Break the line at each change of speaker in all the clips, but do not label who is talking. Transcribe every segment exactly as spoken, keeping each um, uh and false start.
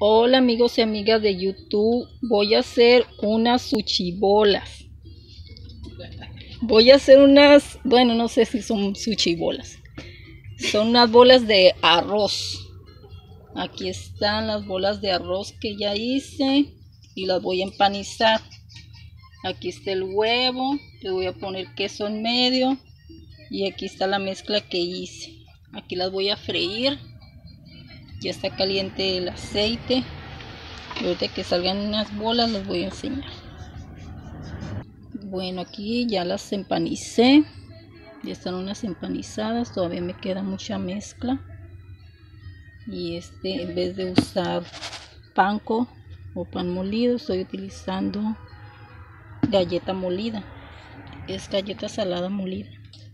Hola amigos y amigas de YouTube, voy a hacer unas suchibolas. Voy a hacer unas, bueno, no sé si son suchibolas. Son unas bolas de arroz. Aquí están las bolas de arroz que ya hice y las voy a empanizar. Aquí está el huevo, le voy a poner queso en medio y aquí está la mezcla que hice. Aquí las voy a freír. Ya está caliente el aceite. Y ahorita que salgan unas bolas les voy a enseñar. Bueno, aquí ya las empanicé. Ya están unas empanizadas. Todavía me queda mucha mezcla. Y este, en vez de usar panko o pan molido, estoy utilizando galleta molida. Es galleta salada molida.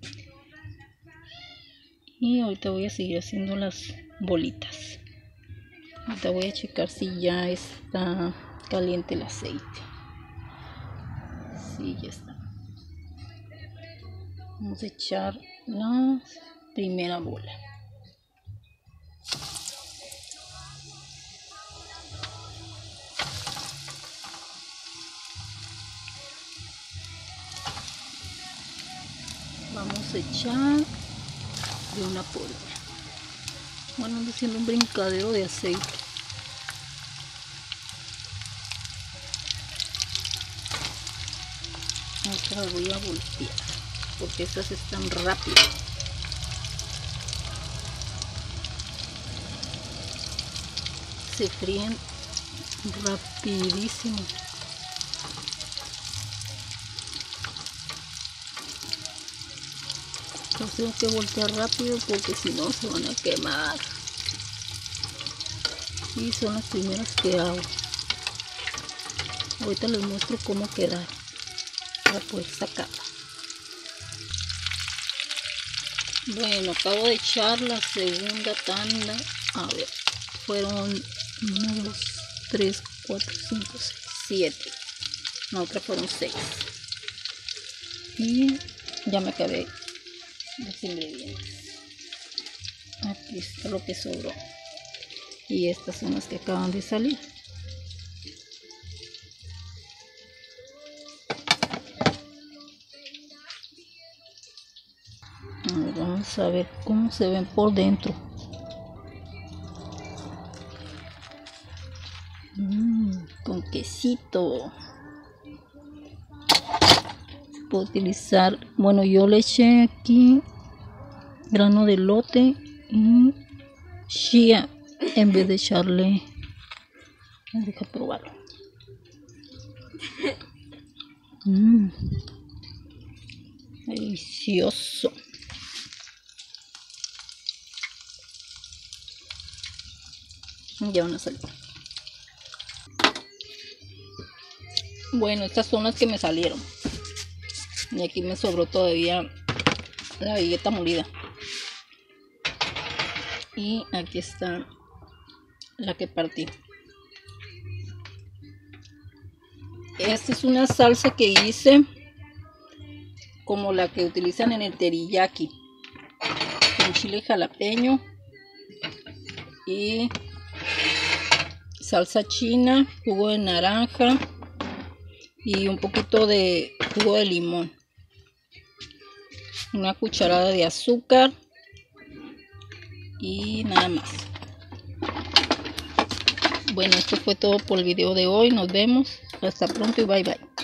Y ahorita voy a seguir haciendo las bolitas. Ahorita voy a checar si ya está caliente el aceite. Sí, ya está. Vamos a echar la primera bola. Vamos a echar de una por una. Bueno, ando haciendo un brincadero de aceite. Ahora las voy a voltear porque estas están rápidas. Se fríen rapidísimo. Los tengo que voltear rápido porque si no se van a quemar. Y son las primeras que hago. Ahorita les muestro cómo quedar para poder sacarla. Bueno, acabo de echar la segunda tanda. A ver, fueron uno, dos, tres, cuatro, cinco, seis, siete. La otra fueron seis. Y ya me acabé los ingredientes. Aquí está lo que sobró. Y estas son las que acaban de salir. Ahora vamos a ver cómo se ven por dentro. Mm, con quesito. Se puede utilizar, bueno, yo le eché aquí grano de elote y chía en vez de echarle. Deja probarlo. Mm, delicioso. Ya van a salir. Bueno, estas son las que me salieron. Y aquí me sobró todavía la galleta molida. Y aquí está la que partí. Esta es una salsa que hice como la que utilizan en el teriyaki, con chile jalapeño y salsa china, jugo de naranja y un poquito de jugo de limón, una cucharada de azúcar y nada más. Bueno, esto fue todo por el video de hoy. Nos vemos. Hasta pronto y bye bye.